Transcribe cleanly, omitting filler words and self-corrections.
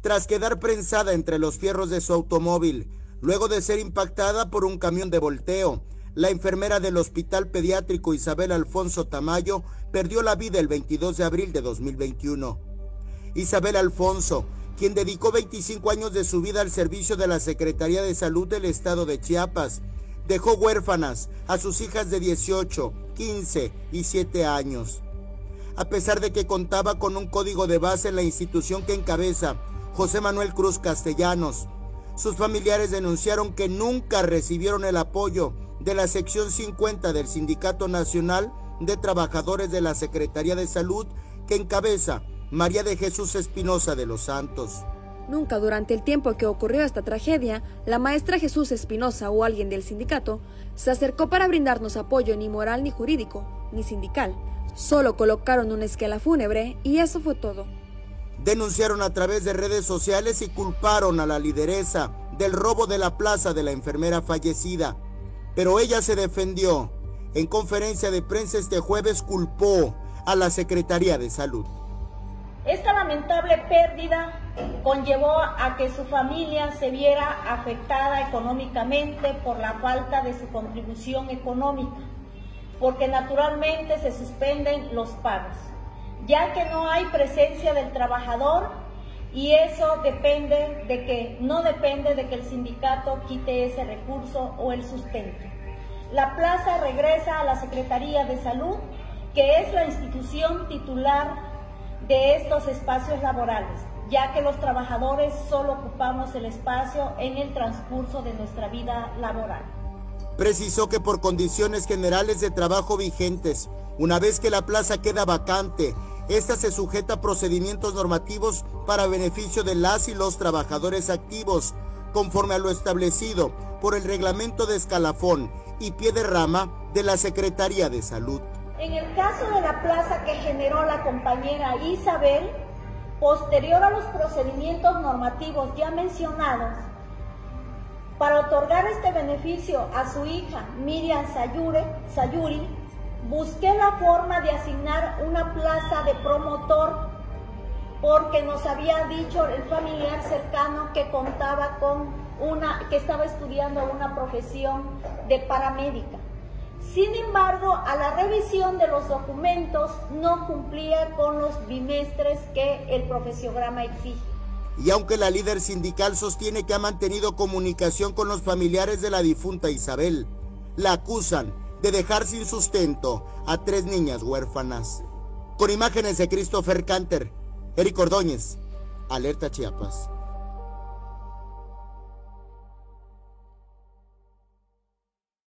tras quedar prensada entre los fierros de su automóvil, luego de ser impactada por un camión de volteo. La enfermera del Hospital Pediátrico Isabel Alfonso Tamayo perdió la vida el 22 de abril de 2021. Isabel Alfonso, quien dedicó 25 años de su vida al servicio de la Secretaría de Salud del Estado de Chiapas, dejó huérfanas a sus hijas de 18, 15 y 7 años. A pesar de que contaba con un código de base en la institución que encabeza José Manuel Cruz Castellanos, sus familiares denunciaron que nunca recibieron el apoyo de la sección 50 del Sindicato Nacional de Trabajadores de la Secretaría de Salud que encabeza María de Jesús Espinosa de los Santos. Nunca durante el tiempo que ocurrió esta tragedia, la maestra Jesús Espinosa o alguien del sindicato se acercó para brindarnos apoyo ni moral ni jurídico, ni sindical. Solo colocaron una esquela fúnebre y eso fue todo. Denunciaron a través de redes sociales y culparon a la lideresa del robo de la plaza de la enfermera fallecida. Pero ella se defendió. En conferencia de prensa este jueves culpó a la Secretaría de Salud. Esta lamentable pérdida conllevó a que su familia se viera afectada económicamente por la falta de su contribución económica, porque naturalmente se suspenden los pagos, ya que no hay presencia del trabajador y eso no depende de que el sindicato quite ese recurso o el sustente. La plaza regresa a la Secretaría de Salud, que es la institución titular de estos espacios laborales, ya que los trabajadores solo ocupamos el espacio en el transcurso de nuestra vida laboral. Precisó que por condiciones generales de trabajo vigentes, una vez que la plaza queda vacante, esta se sujeta a procedimientos normativos para beneficio de las y los trabajadores activos, conforme a lo establecido por el reglamento de escalafón y pie de rama de la Secretaría de Salud. En el caso de la plaza que generó la compañera Isabel, posterior a los procedimientos normativos ya mencionados, para otorgar este beneficio a su hija Miriam Sayuri, busqué la forma de asignar una plaza de promotor, porque nos había dicho el familiar cercano que contaba con que estaba estudiando una profesión de paramédica. Sin embargo, a la revisión de los documentos no cumplía con los bimestres que el profesiograma exige. Y aunque la líder sindical sostiene que ha mantenido comunicación con los familiares de la difunta Isabel, la acusan de dejar sin sustento a 3 niñas huérfanas. Con imágenes de Christopher Canter, Eric Ordóñez, Alerta Chiapas.